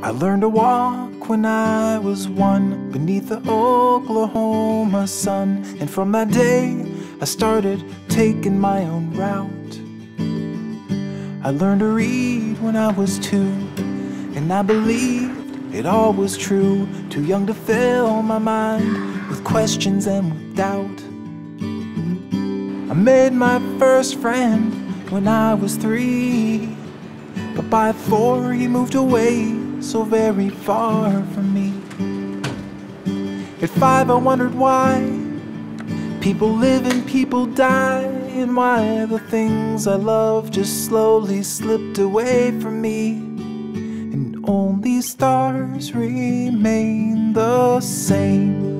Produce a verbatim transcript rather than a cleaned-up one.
I learned to walk when I was one, beneath the Oklahoma sun. And from that day, I started taking my own route. I learned to read when I was two, and I believed it all was true. Too young to fill my mind with questions and with doubt. I made my first friend when I was three, but by four he moved away so very far from me. At five I wondered why people live and people die, and why the things I love just slowly slipped away from me. And only stars remain the same.